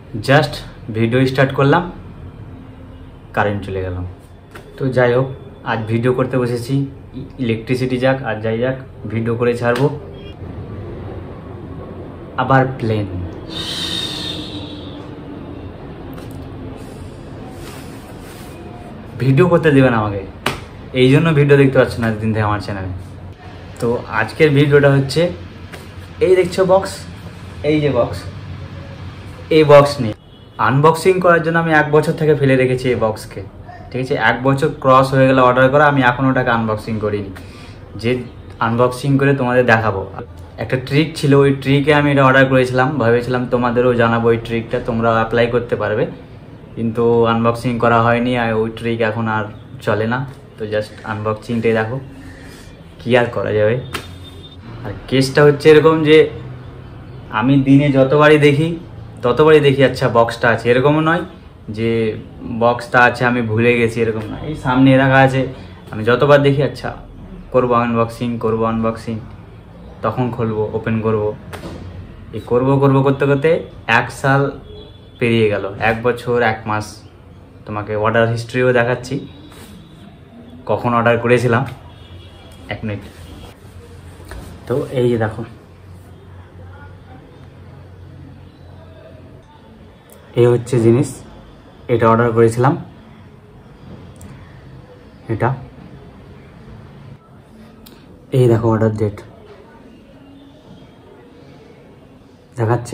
Just video start করলাম, current চলে গেল। তো যাই হোক, আজ ভিডিও করতে বসেছি, ইলেকট্রিসিটি যাক আর যাই যাক, ভিডিও করে ছাড়বো। আবার প্লেন, ভিডিও করতে দেবেন আমাকে, এই জন্য ভিডিও দেখতে পাচ্ছ না দিন থেকে আমার চ্যানেলে। তো আজকের ভিডিওটা হচ্ছে, এই দেখছো বক্স, এই যে বক্স, এই বক্স নিয়ে আনবক্সিং করার জন্য আমি 1 বছর থেকে ফেলে রেখেছি এই বক্সকে, ঠিক আছে। 1 বছর ক্রস হয়ে গেলে অর্ডার করা, আমি এখনও ওটাকে আনবক্সিং করিনি, যে আনবক্সিং করে তোমাদের দেখাবো। একটা ট্রিক ছিল, ওই ট্রিকে আমি এটা অর্ডার করেছিলাম, ভেবেছিলাম তোমাদেরও জানাবো ওই ট্রিকটা, তোমরা অ্যাপ্লাই করতে পারবে, কিন্তু আনবক্সিং করা হয়নি, আর ওই ট্রিক এখন আর চলে না। তো জাস্ট আনবক্সিংটাই দেখো, কী আর করা যাবে। আর কেসটা হচ্ছে এরকম যে আমি দিনে যতবারই দেখি আচ্ছা বক্সটা আছে, এরকমও নয় যে বক্সটা আছে আমি ভুলে গেছি, এরকম নয়, এই সামনে রাখা আছে, আমি যতবার দেখি আচ্ছা করবো আনবক্সিং, তখন খুলবো, ওপেন করব, এই করবো করতে করতে 1 সাল পেরিয়ে গেল, 1 বছর 1 মাস। তোমাকে অর্ডার হিস্ট্রিও দেখাচ্ছি, কখন অর্ডার করেছিলাম, 1 মিনিট। তো এই যে দেখো, এই হচ্ছে জিনিস, এটা অর্ডার করেছিলাম, এটা এই দেখো অর্ডার ডেট দেখাচ্ছে।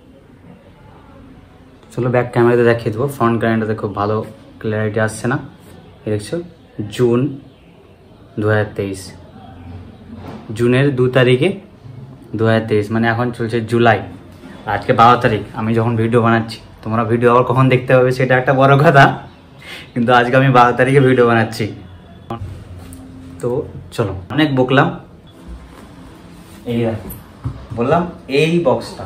চলো ব্যাক ক্যামেরাতে দেখিয়ে দেবো, ফ্রন্ট ক্যামেরাতে খুব ভালো ক্লিয়ারিটি আসছে না। এই দেখছো জুন 2023, জুনের 2 তারিখে 2023, মানে এখন চলছে জুলাই, আজকে 12 তারিখ। আমি যখন ভিডিও বানাচ্ছি, তোমরা ভিডিও আবার কখন দেখতে পাবে সেটা একটা বড় কথা, কিন্তু আজকে আমি 12 তারিখে ভিডিও বানাচ্ছি। তো চলো, অনেক বকলাম, এই বললাম এই বক্সটা,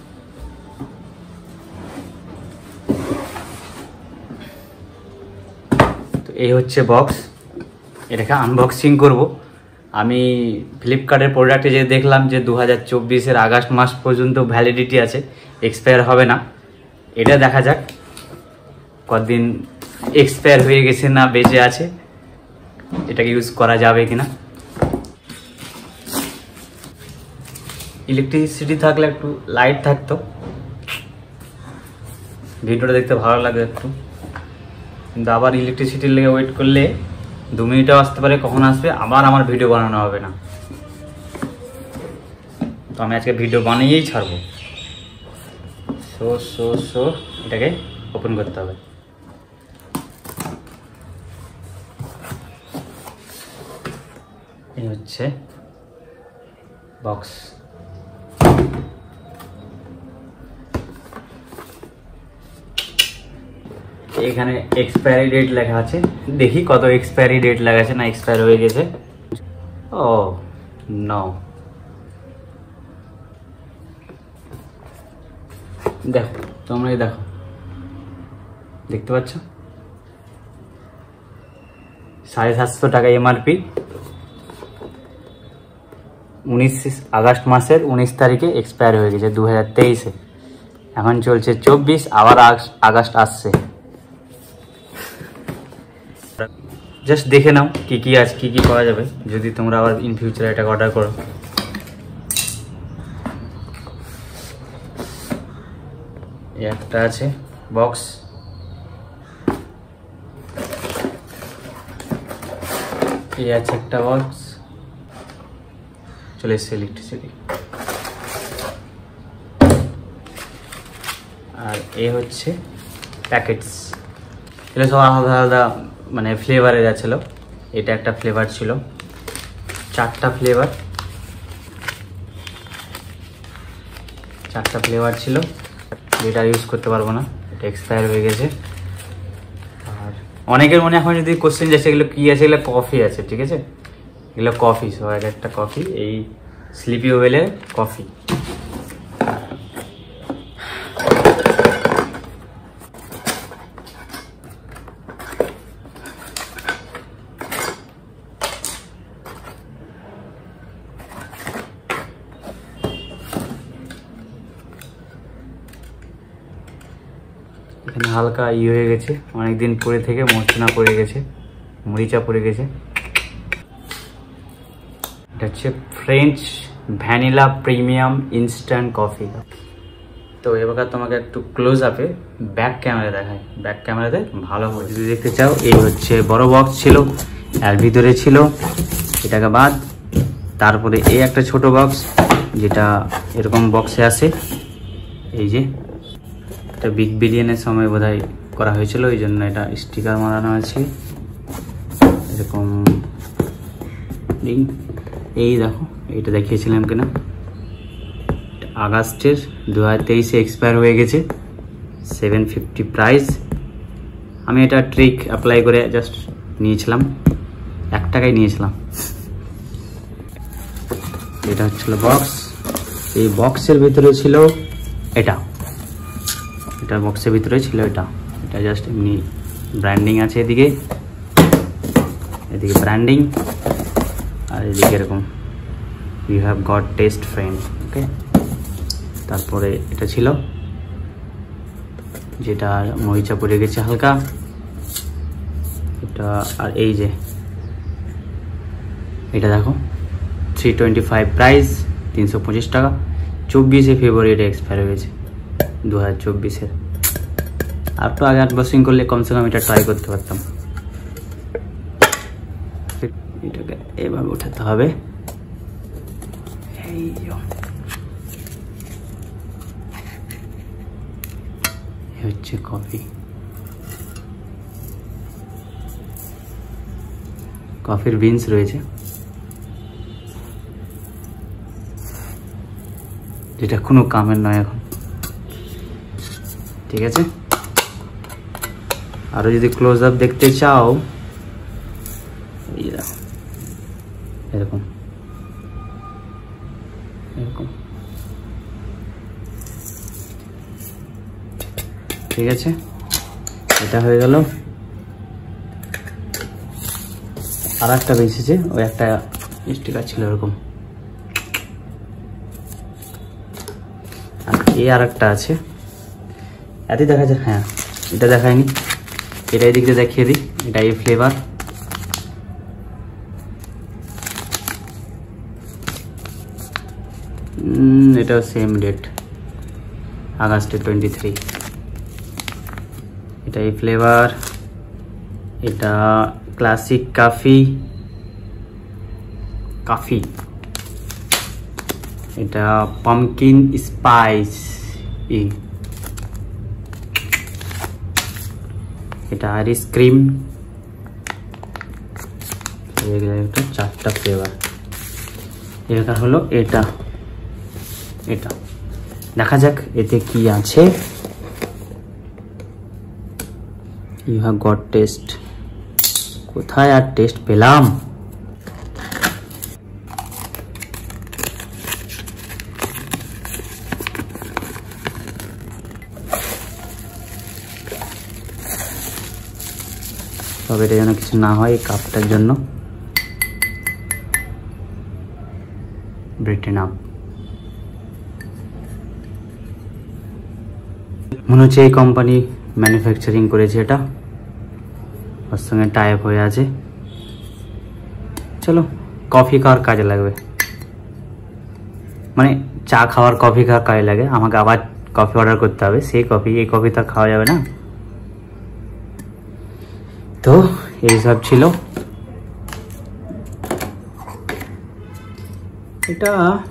তো এই হচ্ছে বক্স, এটাকে আনবক্সিং করব। আমি ফ্লিপকার্টের প্রোডাক্টে যে দেখলাম যে 2024-এর আগস্ট মাস পর্যন্ত ভ্যালিডিটি আছে, এক্সপায়ার হবে না। এটা দেখা যাক কতদিন এক্সপায়ার হয়ে গেছে না বেঁচে আছে, এটাকে ইউজ করা যাবে কিনা। ইলেকট্রিসিটি থাকলে একটু লাইট থাকতো, ভিডিওটা দেখতে ভালো লাগে একটু, কিন্তু আবার ইলেকট্রিসিটির লেগে ওয়েট করলে 2 মিনিটও আসতে পারে, কখন আসবে আবার আমার ভিডিও বানানো হবে না। তো আমি আজকে ভিডিও বানিয়েই ছাড়বো। সো এটাকে ওপেন করতে হবে। এই হচ্ছে বক্স, এখানে এক্সপায়ারি ডেট লেখা আছে, দেখি কত এক্সপায়ারি ডেট লেখা আছে, না এক্সপায়ার হয়ে গেছে। ও নো, দেখো তোমরা দেখো, দেখতে পাচ্ছ 750 টাকা এমআরপি, 19 আগস্ট মাসের 19 তারিখে এক্সপায়ার হয়ে গেছে 2023-এ। এখন চলছে 24, আবার আগস্ট আসছে। জাস্ট দেখে নাও কি কি আছে, কি কি পাওয়া যাবে, যদি তোমরা আবার ইন ফিউচারে এটাকে অর্ডার করো। একটা আছে বক্স, এই আছে একটা বক্স, চলে এসছে ইলেকট্রিসিটি। আর এ হচ্ছে প্যাকেটস, এগুলো সব আলাদা আলাদা মানে ফ্লেভারের ছিল। এটা একটা ফ্লেভার ছিল, 4টা ফ্লেভার ছিল, যেটা ইউজ করতে পারবো না, এটা এক্সপায়ার হয়ে গেছে। আর অনেকের মনে এখন যদি কোশ্চেন যাচ্ছে এগুলো কী আছে, এগুলো কফি আছে, ঠিক আছে, এগুলো কফি, সব একটা কফি, এই স্লিপি ওয়েলের কফি। এখানে হালকা হয়ে গেছে, অনেকদিন পরে থেকে মরচনা পড়ে গেছে, মরিচা পড়ে গেছে। এটা হচ্ছে French vanilla premium instant coffee. তো এবার তোমাকে একটু ক্লোজ আপে ব্যাক ক্যামেরা দেখায়, ব্যাক ক্যামেরাতে ভালো হবে যদি দেখতে চাও। এই হচ্ছে বড় বক্স ছিল, এর ভিতরে ছিল এটাকে বাদ, তারপরে এই একটা ছোট বক্স যেটা এরকম বক্সে আসে। এই যে এটা বিগ বিলিয়নের সময় বোধহয় করা হয়েছিল, ওই জন্য এটা স্টিকার মারানো আছে এরকম। এই দেখো, এটা দেখিয়েছিলাম কিনা, আগস্টের 2023-এ এক্সপায়ার হয়ে গেছে। 750 প্রাইস। আমি এটা ট্রিক অ্যাপ্লাই করে জাস্ট নিয়েছিলাম, 1 টাকায় নিয়েছিলাম। এটা হচ্ছিল বক্স। এই বক্সের ভিতরে ছিল এটা বক্সের ভিতরে ছিল এটা জাস্ট এমনি ব্র্যান্ডিং আছে, এদিকে ব্র্যান্ডিং, আর এদিকে এরকম you have got taste friend. Okay, তারপরে এটা ছিল যেটা মরিচা পড়ে গেছে হালকা এটা। আর এই যে এটা দেখো 325 প্রাইস, 325 টাকা। 24শে ফেব্রুয়ারি এটা এক্সপায়ার হয়েছে 2024-এর। আর তো আগে আনবক্সিং করলে কমসে কম এটা ট্রাই করতে পারতাম। এটাকে এভাবে উঠাতে হবে। এই হচ্ছে কফি, কফির বিনস রয়েছে, যেটা কোনো কামের নয় এখন। ঠিক আছে, আরো যদি ক্লোজ আপ দেখতে চাও, এরকম এরকম। ঠিক আছে, এটা হয়ে গেল। আর একটা বেঁচেছে, ওই একটা স্টিকার ছিল এরকম। আর একটা আছে, এতই দেখা যায়। হ্যাঁ, এটা দেখায়নি, এটা এদিক দিয়ে দেখিয়ে দিই। এটা এই ফ্লেভার, এটাও সেম ডেট, আগস্টের 23। এটা এই ফ্লেভার, এটা ক্লাসিক কফি, এটা পামকিন স্পাইস, এটা আইরিশ ক্রিম। এটা 4টা ফ্লেভার। এবার হলো এটা দেখা যাক এতে কি আছে। You have got taste. কোথায় আর টেস্ট পেলাম? তবে এটা যেন কিছু না হয়, কাপটার জন্য। ব্রিটেন আপ মনে হচ্ছে এই কোম্পানি ম্যানুফ্যাকচারিং করেছে, এটা ওর সঙ্গে টাই আপ হয়ে আছে। চলো, কফি খাওয়ার কাজে লাগবে, মানে চা খাওয়ার কফি খাওয়ার কাজে লাগে। আমাকে আবার কফি অর্ডার করতে হবে, সেই কফি, এই কফি তো খাওয়া যাবে না। তো এই সব ছিল। এটা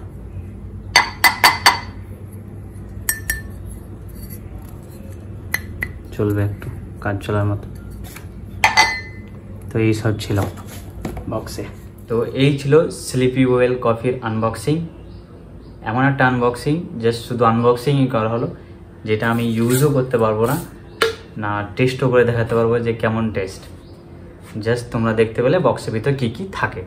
চলবে একটু, কাজ চলার মতো। তো এই সব ছিল বক্সে। তো এই ছিল স্লিপি ওয়েল কফির আনবক্সিং। এমন একটা আনবক্সিং, জাস্ট শুধু আনবক্সিংই করা হলো, যেটা আমি ইউজও করতে পারবো না টেস্টও করে দেখাতে পারবো যে কেমন টেস্ট। জাস্ট তোমরা দেখতে পেলে বক্সের ভিতর কী কী থাকে।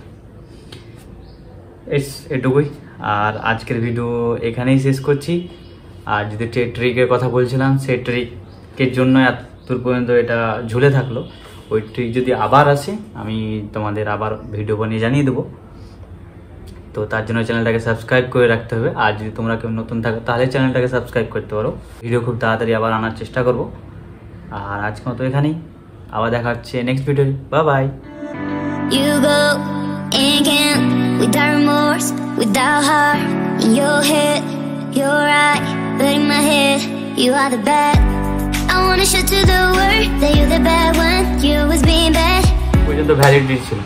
এটুকুই। আর আজকের ভিডিও এখানেই শেষ করছি। আর যদি ট্রিকের কথা বলছিলাম, সেই ট্রিকের জন্য এত দূর পর্যন্ত এটা ঝুলে থাকলো। ওই ট্রিক যদি আবার আসে, আমি তোমাদের আবার ভিডিও বানিয়ে জানিয়ে দেবো। তো তার জন্য চ্যানেলটাকে সাবস্ক্রাইব করে রাখতে হবে। আর যদি তোমরা কেউ নতুন থাকো তাহলে চ্যানেলটাকে সাবস্ক্রাইব করতে পারো। ভিডিও খুব তাড়াতাড়ি আবার আনার চেষ্টা করব। আর আজকের মতো এখানেই, আবার দেখা হচ্ছে next video. Bye bye. You go and can't, without remorse, without heart. In your head, you're right, but in my head, you are the bad. I wanna show to the world that you're the bad one. You was being bad. পর্যন্ত validity ছিল।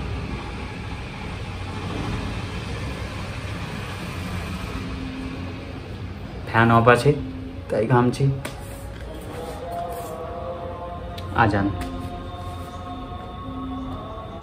Fan off আছে তাই ঘামছি। আজান।